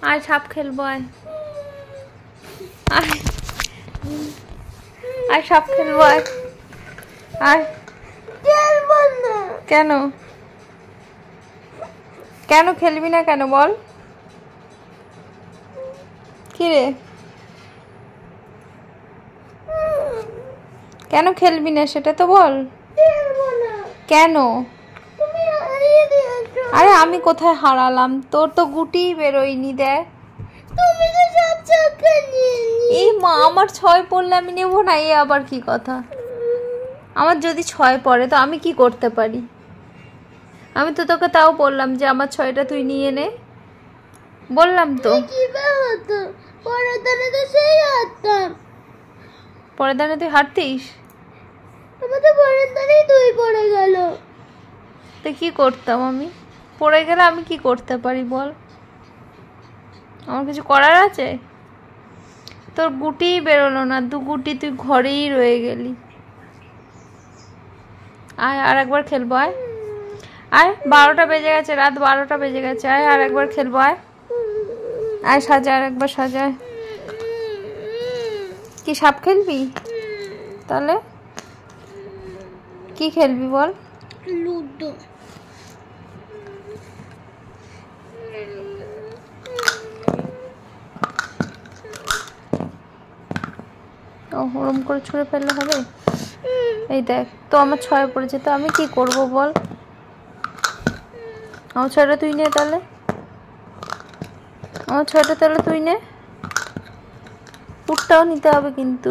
আয় সাপ খেলবো, আয় আয় আয় সাপ খেলবো, আয় আয়। কেন কেন খেলবি না কেন বল? কি রে, কেন খেলবি না সেটা তো বল। কেন? আরে আমি কোথায় হারালাম? তোর তো গুটি বেরোয়নি। দেখ এই মা, আমার 6 পড়লে আমি নেবো না। এ আবার কি কথা? আমার যদি 6 পড়ে তো আমি কি করতে পারি? আমি তো তোকে তাও বললাম যে আমার 6টা তুই নিয়ে নে, বললাম তো। পরের দানে তুই হারতিস, তো কি করতাম আমি? পড়ে গেলে আমি কি করতে পারি বল? আমার কিছু করার আছে? তোর গুটি বেরোলো না, 2 গুটি তুই ঘরেই রয়ে গেলি। আয় আর একবার খেলবো, আয় আয়। 12টা বেজে গেছে, রাত 12টা বেজে গেছে। আয় আর একবার খেলবো, আয় আয়। সাজা, আর একবার সাজায়। কি সাপ খেলবি? তাহলে কি খেলবি বল? লুডো। ওরম করে ছুঁড়ে ফেললে হবে? এই দেখ তো আমার 6 পড়েছে, তো আমি কি করব বল? আমার 6টা তুই নে তাহলে, আমার 6টা তাহলে তুই নে। পুটটাও নিতে হবে কিন্তু।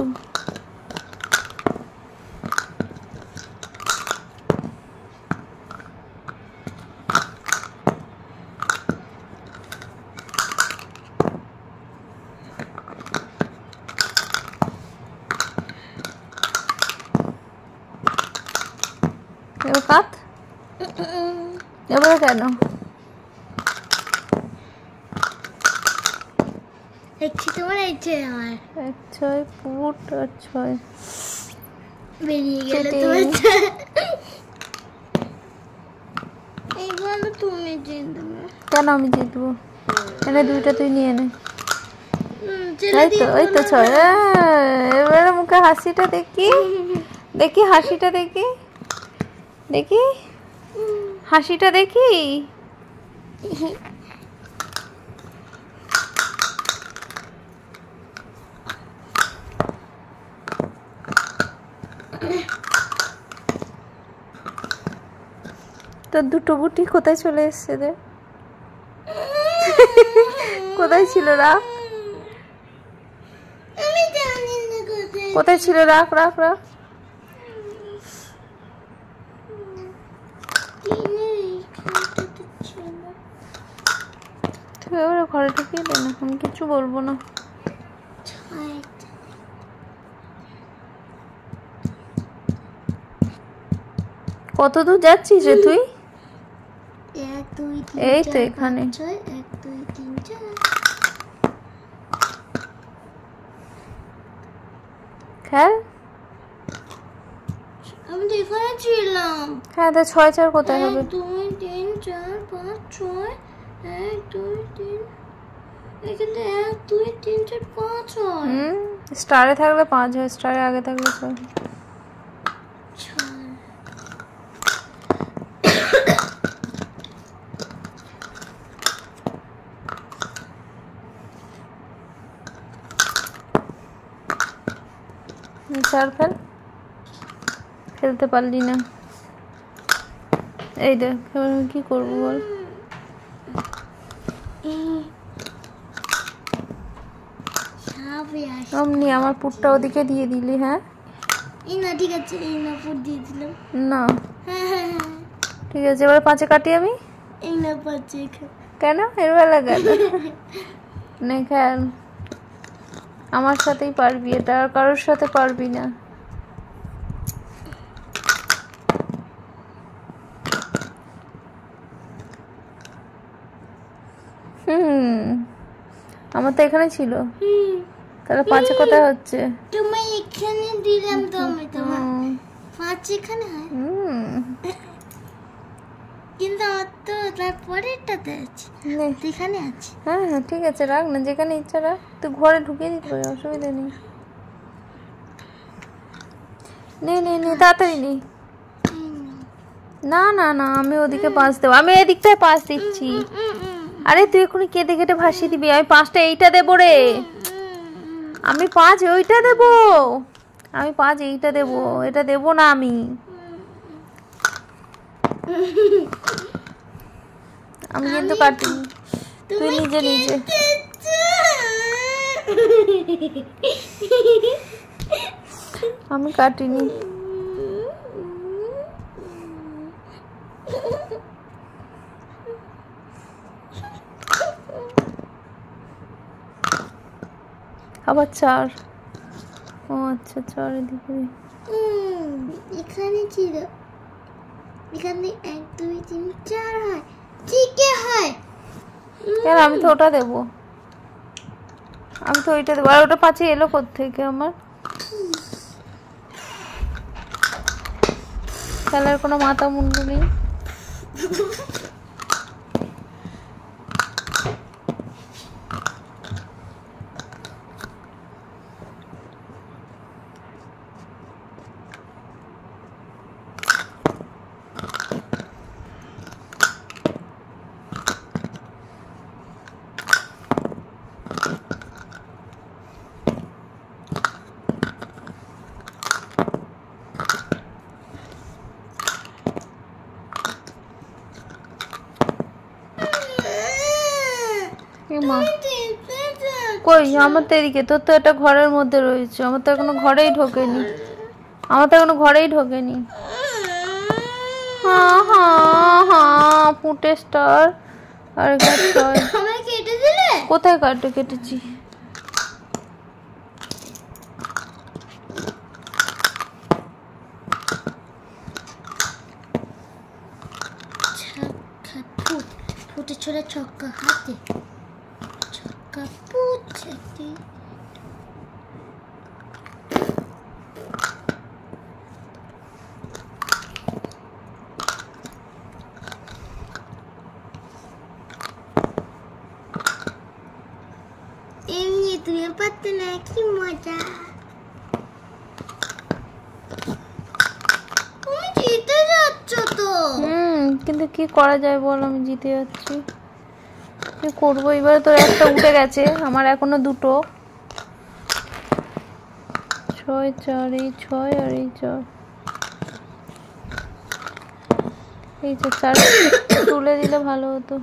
এবার কাত, এবার কেন? তোমার ইচ্ছে আমার 1 6 পুট আর 6 বেরিয়ে গেল। এইগুলো তুমি জিতবে। কেন আমি জিতবো? এনে 2টা তুই নিয়ে নে। এই তো 6। এবারে মুখে হাসিটা দেখি, দেখি হাসিটা দেখি, দেখি হাসিটা দেখি। তোর 2টো গুটি কোথায় চলে এসছে রে? কোথায় ছিল? রাখ, কোথায় ছিল? রাখ রাখ রাখ। তুই এবারে ঘরে ঢুকিয়ে দে না, আমি কিছু বলবো না। কত দূর যাচ্ছিস রে তুই? এই তো এখানে। খেল। আমি তো এখানে ছিলাম। হ্যাঁ তো 6 4 কোথায় হবে? 1 2 3 4 5 6 1 2 3 এখানে 1 2 3 4 5 হয়। স্টারে থাকলে 5 হয়, স্টারে আগে থাকলে 6। চার ফেল, খেলতে পারলি না। এই দেখ এবার আমি কি করবো বল? অমনি আমার পুটটা ওদিকে দিয়ে দিলি। হ্যাঁ না ঠিক আছে, এই না পুট দিয়ে দিলাম। না ঠিক আছে, এবার 5-এ কাটি আমি। এই না 5 কেন এর বেলা গেল? নে খেল, আমার সাথেই পারবি, এটা আর কারোর সাথে পারবি না। আমার তো এখানে ছিল, তাহলে 5-এ কোথায় হচ্ছে? তোমায় এখানে দিলাম তো আমি, তোমার 5 এখানে হয়। কিন্তু আমার তো তারপরেরটাতে আছে, নে। এখানে আছে। হ্যাঁ হ্যাঁ ঠিক আছে, রাখ না, যেখানে ইচ্ছা রাখ, তুই ঘরে ঢুকিয়ে দিতে পারি, অসুবিধা নেই। নে নে নে, তাড়াতাড়ি নে। না না না, আমি ওদিকে পাস দেবো, আমি এদিকটায় পাস দিচ্ছি। আরে তুই এখনই কেটে কেটে ভাসিয়ে দিবি, আমি 5টা এইটা দেবো রে, আমি 5 ওইটা দেবো, আমি 5 এইটা দেবো, এটা দেবো না আমি। আমি কিন্তু কাটিনি, তুই নিজে নিজে। আমি কাটিনি। আবার 4। ও আচ্ছা 4 এদিকে। এখানে ছিল, এখানে 1 2 3 4 হয়, ঠিকই হয়। কেন, আমি তো ওটা দেবো, আমি তো ওইটা দেবো। আর ওটা 5 এলো কোত্থেকে আমার? খেলার কোনো মাথা মুন্ডু নেই। মা কই আমার তো এদিকে, তোর তো এটা ঘরের মধ্যে রয়েছে, আমার তো এখনো ঘরেই ঢোকেনি, আমার তো এখনো ঘরেই ঢোকেনি। হ্যাঁ হ্যাঁ হ্যাঁ, ফুটে স্টার। আর কেটে দিলে কোথায় কেটেছি? ফুটে ছোড়া ছক্কা হাতে, ছক্কা পুচতে। এমনি তুমি পারতে না, কি মজা। তুমি জিতে যাচ্ছ তো। কিন্তু কি করা যায় বল, আমি জিতে যাচ্ছি, কি করবো এবারে? তোর একটা উঠে গেছে, আমার এখনো 2টো। 6 4, এই 6 আর এই 4, এই 4 তুলে দিলে ভালো হতো।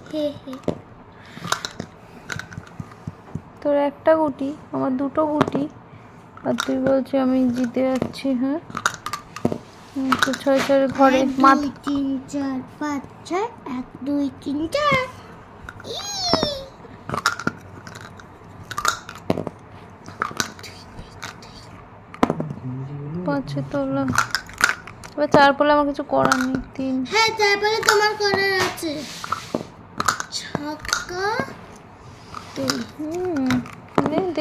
তোর একটা গুটি, আমার 2টো গুটি, আর তুই বলছি আমি জিতে যাচ্ছি। হ্যাঁ তো 6 4 ঘরে 1 2 3 4 5 6, 1 2 3 4। 5 তোলা, এবার 4 পড়লে আমার কিছু করার নেই। 3, হ্যাঁ তারপরে তোমার করার আছে ছক্কা। দে দে।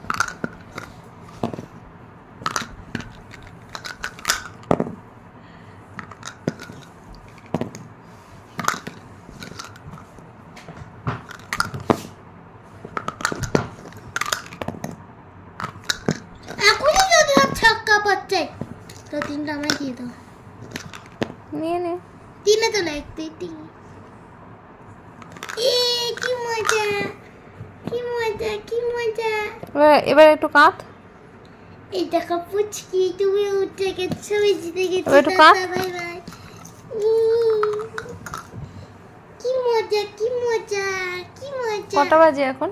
এখনই যদি ছক্কা পাচ্ছে তো 3টা আমায় দিয়ে দাও। নিয়ে নে। 3-এ তো লাগবে 3। কি মজা, কি মজা, কি মজা। এবার একটু কাঁদ। এই দেখো পুচকি, তুমি উঠে গেছো, জিতে গেছো। একটু কাঁদ। Bye bye. কি মজা, কি মজা, কি মজা। কটা বাজে এখন?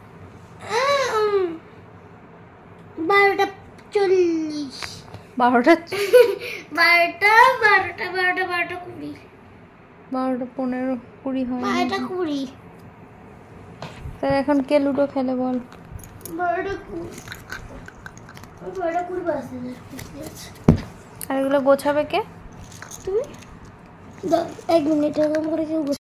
12টা 40। 12টা 20। 12টা 15 20 হয়। 12টা 20। তাহলে এখন কে লুডো খেলে বল? 12টা 20 বাজতে যাচ্ছে। আর এগুলো গোছাবে কে? তুমি 1 মিনিট এরকম করে কেউ